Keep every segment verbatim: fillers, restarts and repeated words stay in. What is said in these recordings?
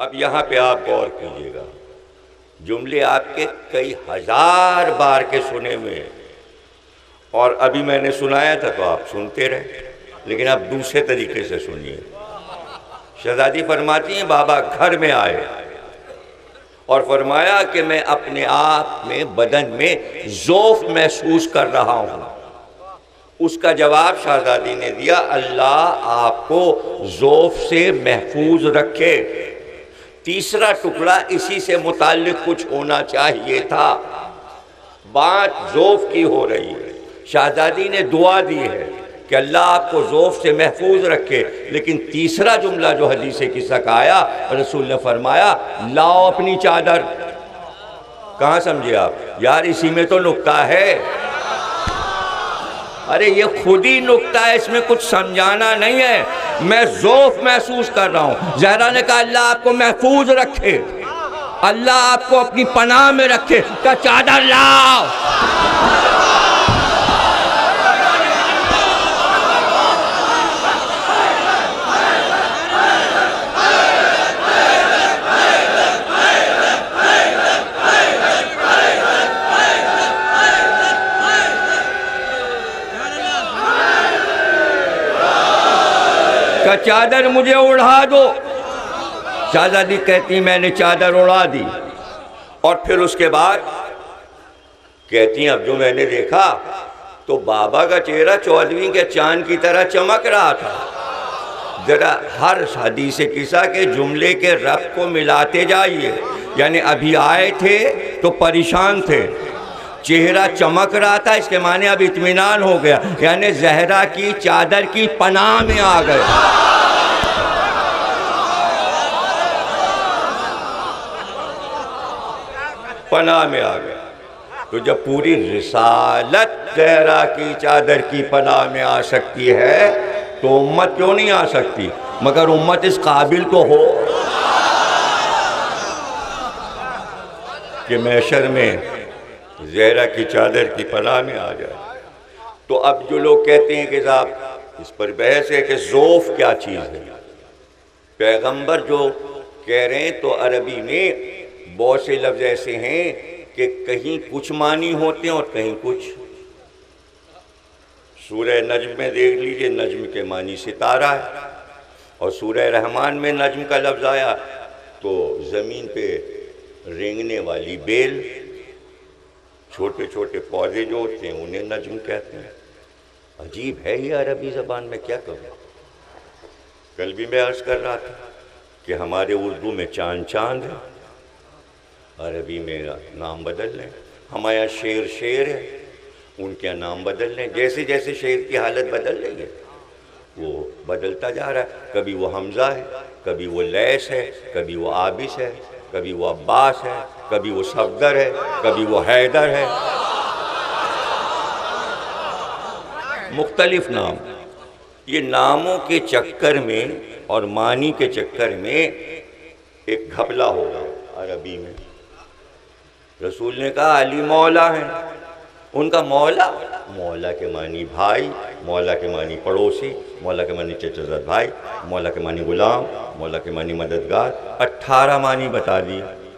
अब यहाँ पे आप गौर कीजिएगा, जुमले आपके कई हजार बार के सुने में, और अभी मैंने सुनाया था तो आप सुनते रहे, लेकिन आप दूसरे तरीके से सुनिए। शहजादी फरमाती हैं बाबा घर में आए और फरमाया कि मैं अपने आप में, बदन में ज़ौफ़ महसूस कर रहा हूँ। उसका जवाब शहजादी ने दिया, अल्लाह आपको ज़ौफ़ से महफूज रखे। तीसरा टुकड़ा इसी से मुताल्लिक कुछ होना चाहिए था। बात ज़ौफ़ की हो रही है, शहजादी ने दुआ दी है कि अल्लाह आपको ज़ौफ़ से महफूज रखे, लेकिन तीसरा जुमला जो हदीस किस्सा का आया, रसूल ने फरमाया लाओ अपनी चादर। कहाँ समझे आप यार, इसी में तो नुक्ता है। अरे ये खुद ही नुक्ता है, इसमें कुछ समझाना नहीं है। मैं ज़ौफ़ महसूस कर रहा हूँ। ज़हरा ने कहा अल्लाह आपको महफूज रखे, अल्लाह आपको अपनी पनाह में रखे, तो चादर लाओ। का चादर मुझे उड़ा दो। शहजादी कहती मैंने चादर उड़ा दी, और फिर उसके बाद कहती अब जो मैंने देखा तो बाबा का चेहरा चौदहवीं के चांद की तरह चमक रहा था। जरा हर हदीस किस्सा के जुमले के रब को मिलाते जाइए। यानी अभी आए थे तो परेशान थे, चेहरा चमक रहा था, इसके माने अब इत्मीनान हो गया, यानी ज़हरा की चादर की पनाह में आ गए। पनाह में आ गए। तो जब पूरी रिसालत ज़हरा की चादर की पनाह में आ सकती है तो उम्मत क्यों नहीं आ सकती? मगर उम्मत इस काबिल तो हो कि महशर में ज़हरा की चादर की पनाह में आ जाए। तो अब जो लोग कहते हैं कि साहब इस पर बहस है कि ज़ौफ़ क्या चीज़ है, पैगंबर जो कह रहे हैं, तो अरबी में बहुत से लफ्ज़ ऐसे हैं कि कहीं कुछ मानी होते हैं और कहीं कुछ। सूरह नज्म में देख लीजिए, नज्म के मानी सितारा है, और सूरह रहमान में नज्म का लफ्ज़ आया तो ज़मीन पे रेंगने वाली बेल, छोटे छोटे पौधे जो होते हैं उन्हें नज्म कहते हैं। अजीब है ये अरबी ज़बान में, क्या करूँ। कल भी मैं अर्ज़ कर रहा था कि हमारे उर्दू में चांद चांद है, अरबी में नाम बदल लें। हमारे यहाँ शेर शेर है, उनके यहाँ नाम बदल लें। जैसे जैसे शेर की हालत बदल रही है वो बदलता जा रहा है। कभी वो हमज़ा है, कभी वो लैस है, कभी वो आबिस है, कभी वो अब्बास है, कभी वो सफदर है, कभी वो हैदर है, मुख्तलिफ नाम। ये नामों के चक्कर में और मानी के चक्कर में एक घपला होगा अरबी में। रसूल ने कहा अली मौला है, उनका मौला, मौला के मानी भाई, मौला के मानी पड़ोसी, मौला के मानी चचेज़ाद भाई, मौला के मानी गुलाम, मौला के मानी मददगार। अट्ठारह मानी बता दिए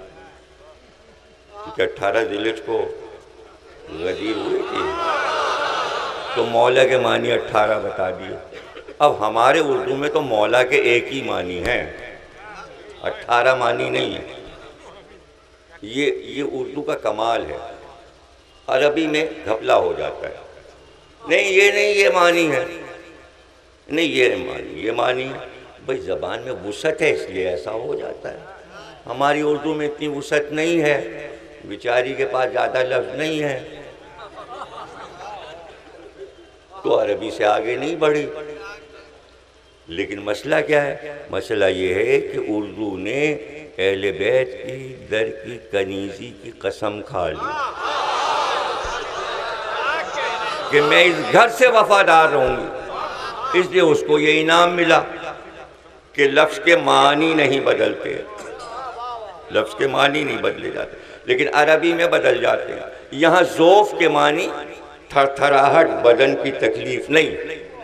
कि अट्ठारह जिलेज को गदीर हुई थी, तो मौला के मानी अट्ठारह बता दिए। अब हमारे उर्दू में तो मौला के एक ही मानी हैं, अट्ठारह मानी नहीं है। ये ये उर्दू का कमाल है। अरबी में घपला हो जाता है, नहीं ये नहीं ये मानी है, नहीं ये मानी ये मानी है। भाई ज़बान में वुसअत है इसलिए ऐसा हो जाता है। हमारी उर्दू में इतनी वुसअत नहीं है, बेचारी के पास ज़्यादा लफ्ज़ नहीं है, तो अरबी से आगे नहीं बढ़ी। लेकिन मसला क्या है? मसला ये है कि उर्दू ने अहले बैत की दर की कनीज़ी की कसम खा ली कि मैं इस घर से वफादार रहूँगी, इसलिए उसको ये इनाम मिला कि लफ्ज़ के मानी नहीं बदलते, लफ्ज़ के मानी नहीं बदले जाते, लेकिन अरबी में बदल जाते हैं। यहाँ ज़ौफ़ के मानी थरथराहट, बदन की तकलीफ़ नहीं,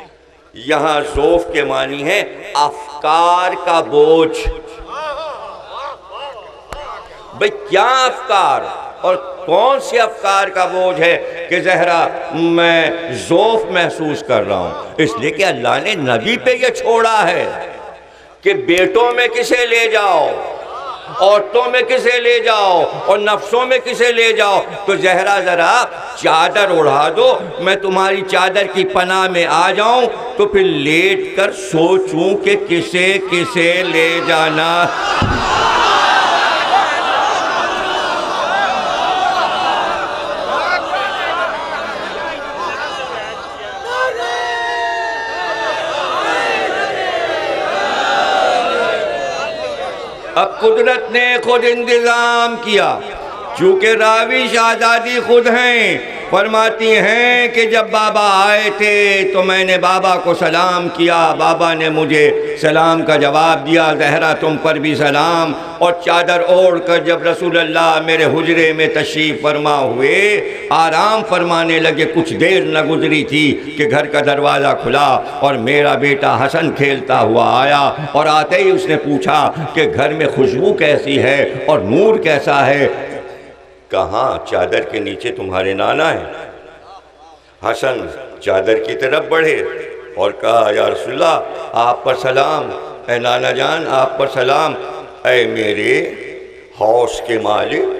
यहाँ ज़ौफ़ के मानी है अफ़कार का बोझ, भाई क्या अफकार और कौन से अफकार का बोझ है कि ज़हरा मैं ज़ौफ़ महसूस कर रहा हूँ। इसलिए कि अल्लाह ने नबी पे ये छोड़ा है कि बेटों में किसे ले जाओ, औरतों में किसे ले जाओ और नफ्सों में किसे ले जाओ। तो ज़हरा ज़रा चादर उड़ा दो, मैं तुम्हारी चादर की पनाह में आ जाऊं, तो फिर लेट कर सोचूं कि किसे किसे ले जाना। अब कुदरत ने खुद इंतज़ाम किया, चूँकि रावी शहज़ादी खुद हैं, फरमाती हैं कि जब बाबा आए थे तो मैंने बाबा को सलाम किया, बाबा ने मुझे सलाम का जवाब दिया, ज़हरा तुम पर भी सलाम। और चादर ओढ़ कर जब रसूलुल्लाह मेरे हुजरे में तशरीफ़ फरमा हुए, आराम फरमाने लगे, कुछ देर न गुजरी थी कि घर का दरवाज़ा खुला और मेरा बेटा हसन खेलता हुआ आया और आते ही उसने पूछा कि घर में खुशबू कैसी है और नूर कैसा है। कहाँ? चादर के नीचे तुम्हारे नाना है। हसन चादर की तरफ बढ़े और कहा, या रसूलल्लाह आप पर सलाम, ए नाना जान आप पर सलाम, ए मेरे हौस के मालिक।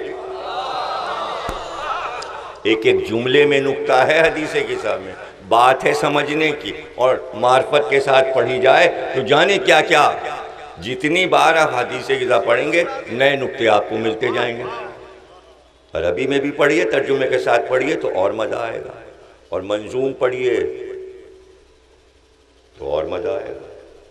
एक एक जुमले में नुक्ता है हदीसे के सामने, बात है समझने की, और मार्फत के साथ पढ़ी जाए तो जाने क्या क्या। जितनी बार आप हदीसे के साथ पढ़ेंगे नए नुक्ते आपको मिलते जाएंगे। अरबी में भी पढ़िए, तर्जुमे के साथ पढ़िए तो और मज़ा आएगा, और मंजूम पढ़िए तो और मज़ा आएगा।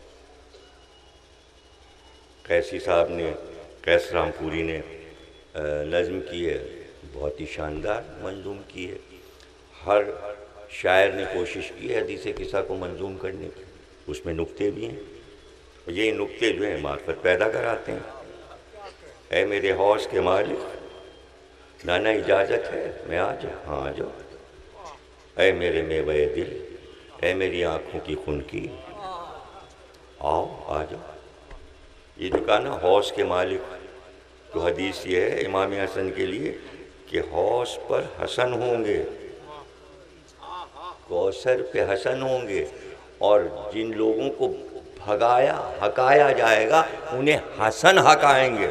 कैसी साहब ने, कैस रामपुरी ने नज़्म की है, बहुत ही शानदार मंजूम की है। हर शायर ने कोशिश की है हदीसे किस्सा को मंजूम करने की, उसमें नुक्ते भी हैं, और ये नुक्ते जो हैं मार्फत पैदा कराते हैं। ऐ मेरे हौस के मालिक, नाना इजाज़त है मैं आ जाऊँ? हाँ आ जाओ। ऐ मेरे मेवे दिल, ऐ मेरी आँखों की खुनकी, आओ आ जाओ। ये जो कहा ना हौस के मालिक, तो हदीस ये है इमाम हसन के लिए कि हौस पर हसन होंगे, कौसर पे हसन होंगे, और जिन लोगों को भगाया हकाया जाएगा उन्हें हसन हकाएंगे।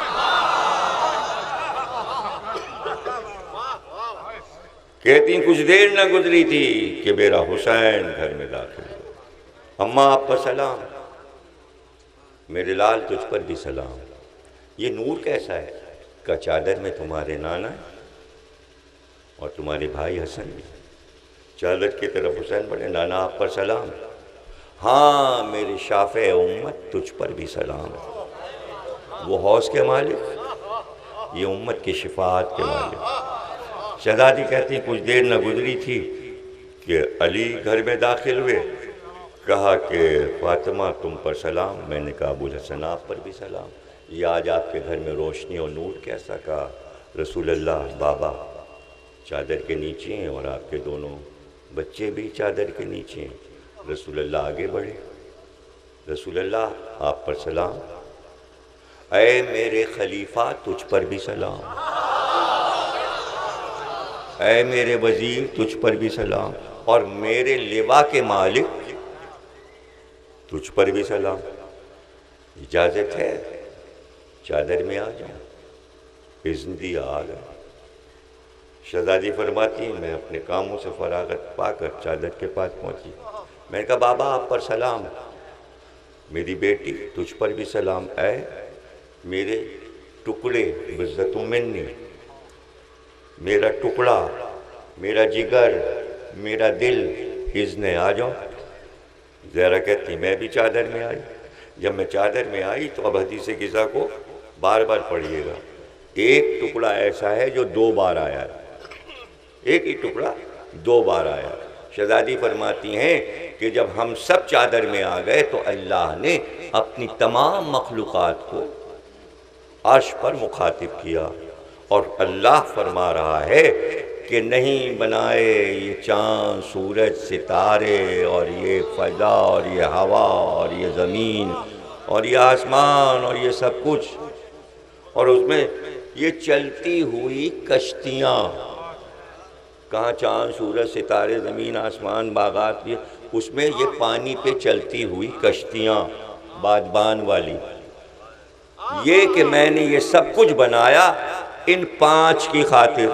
कहती कुछ देर न गुजरी थी कि मेरा हुसैन घर में दाखिल हुआ। अम्मा आप पर सलाम, मेरे लाल तुझ पर भी सलाम। ये नूर कैसा है? का चादर में तुम्हारे नाना है और तुम्हारे भाई हसन भी। चादर की तरफ हुसैन बढ़े, नाना आप पर सलाम। हाँ मेरी शाफ़े उम्मत तुझ पर भी सलाम। वो हौस के मालिक, ये उम्मत की शिफात के मालिक। शहज़ादी कहती कुछ देर न गुजरी थी कि अली घर में दाखिल हुए, कहा कि फ़ातिमा तुम पर सलाम। मैंने कहा अबुल हसन आप पर भी सलाम। ये आज आपके घर में रोशनी और नूर कैसा? कहा रसूलुल्लाह बाबा चादर के नीचे हैं और आपके दोनों बच्चे भी चादर के नीचे हैं। रसूलुल्लाह आगे बढ़े, रसूलुल्लाह आप पर सलाम। ऐ मेरे खलीफा तुझ पर भी सलाम, ऐ मेरे वज़ीर तुझ पर भी सलाम, और मेरे लिवा के मालिक तुझ पर भी सलाम। इजाज़त है चादर में आ जाओ? इज़्न दिया आ गया। शहज़ादी फरमाती मैं अपने कामों से फरागत पाकर चादर के पास पहुंची। मैंने कहा बाबा आप पर सलाम। मेरी बेटी तुझ पर भी सलाम। ऐ मेरे टुकड़े बिज़्ज़तुम मिन्नी, मेरा टुकड़ा, मेरा जिगर, मेरा दिल, इज़्न आ जाओ। ज़हरा कहती मैं भी चादर में आई। जब मैं चादर में आई तो अब हदीस किस्सा को बार बार पढ़िएगा। एक टुकड़ा ऐसा है जो दो बार आया है, एक ही टुकड़ा दो बार आया। शहज़ादी फरमाती हैं कि जब हम सब चादर में आ गए तो अल्लाह ने अपनी तमाम मखलूक़ात को अर्श पर मुखातिब किया, और अल्लाह फरमा रहा है कि नहीं बनाए ये चाँद सूरज सितारे और ये फ़ज़ा और ये हवा और ये ज़मीन और ये आसमान और ये सब कुछ, और उसमें ये चलती हुई कश्तियाँ, कहाँ चाँद सूरज सितारे ज़मीन आसमान बागात, ये उसमें ये पानी पे चलती हुई कश्तियाँ बादबान वाली, ये कि मैंने ये सब कुछ बनाया इन पांच की खातिर।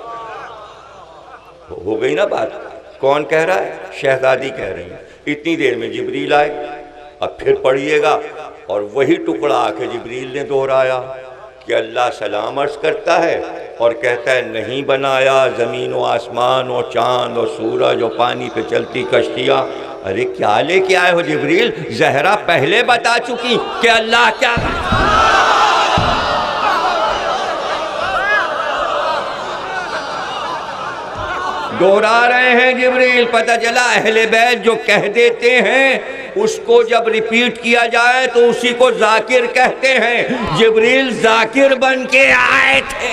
हो गई ना बात। कौन कह रहा है? शहजादी कह रही है। इतनी देर में जिब्रील आए। अब फिर पढ़िएगा, और वही टुकड़ा आके जिब्रील ने दोहराया कि अल्लाह सलाम अर्ज़ करता है और कहता है नहीं बनाया ज़मीन व आसमान और चाँद और सूरज और पानी पे चलती कश्तियाँ। अरे क्या लेके आए हो जिब्रील? ज़हरा पहले बता चुकी कि अल्लाह क्या दोहरा रहे हैं जिब्रील। पता चला अहले बैत जो कह देते हैं उसको जब रिपीट किया जाए तो उसी को जाकिर कहते हैं। जिब्रील जाकिर बन के आए थे,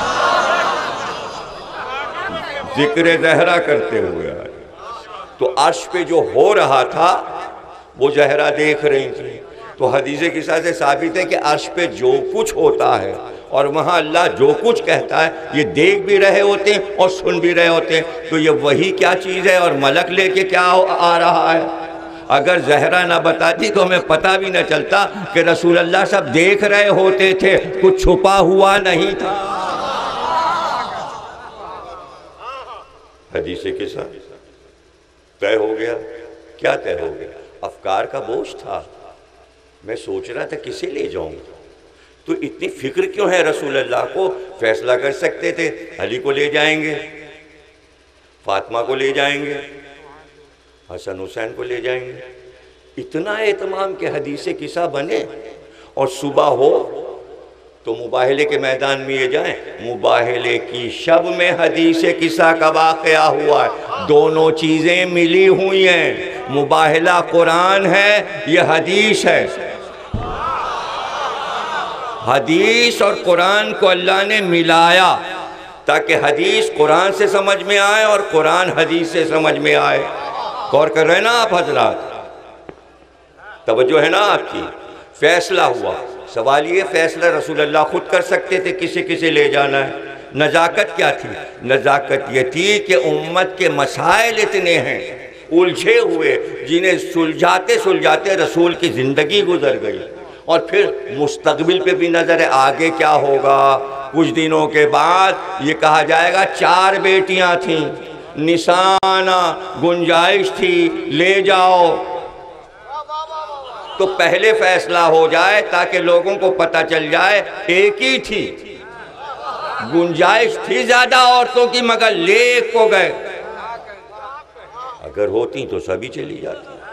जिक्र ज़हरा करते हुए आए। तो अर्श पे जो हो रहा था वो ज़हरा देख रही थी। तो हदीस के साथ साबित है कि अर्श पे जो कुछ होता है और वहाँ अल्लाह जो कुछ कहता है ये देख भी रहे होते हैं और सुन भी रहे होते हैं। तो ये वही क्या चीज़ है और मलक लेके क्या आ रहा है? अगर ज़हरा ना बताती तो हमें पता भी न चलता कि रसूल अल्लाह सब देख रहे होते थे, कुछ छुपा हुआ नहीं था। हदीस के साथ तय हो गया। क्या तय हो गया? अफकार का बोझ था। मैं सोच रहा था किसे ले जाऊं, तो इतनी फिक्र क्यों है रसूल अल्लाह को? फैसला कर सकते थे अली को ले जाएंगे, फातिमा को ले जाएंगे, हसन हुसैन को ले जाएंगे। इतना एहतमाम के हदीस किस्सा बने और सुबह हो तो मुबाहले के मैदान में ये जाएं। मुबाहले की शब में हदीस किस्सा का वाक़या हुआ है। दोनों चीज़ें मिली हुई हैं। मुबाहला कुरान है, ये हदीस है। हदीस और कुरान को अल्लाह ने मिलाया ताकि हदीस कुरान से समझ में आए और कुरान हदीस से समझ में आए। गौर कर रहे हैं ना आप हजरात? तवज्जो है ना आपकी? फैसला हुआ। सवाल ये, फैसला रसूल अल्लाह खुद कर सकते थे किसे किसे ले जाना है। नज़ाकत क्या थी? नज़ाकत ये थी कि उम्मत के मसाइल इतने हैं उलझे हुए, जिन्हें सुलझाते सुलझाते रसूल की ज़िंदगी गुजर गई। और फिर मुस्तकबिल पे भी नज़र है, आगे क्या होगा। कुछ दिनों के बाद ये कहा जाएगा चार बेटियां थीं, निशाना गुंजाइश थी, ले जाओ। तो पहले फैसला हो जाए ताकि लोगों को पता चल जाए एक ही थी, गुंजाइश थी ज्यादा औरतों की, मगर ले को गए। अगर होती तो सभी चली जाती।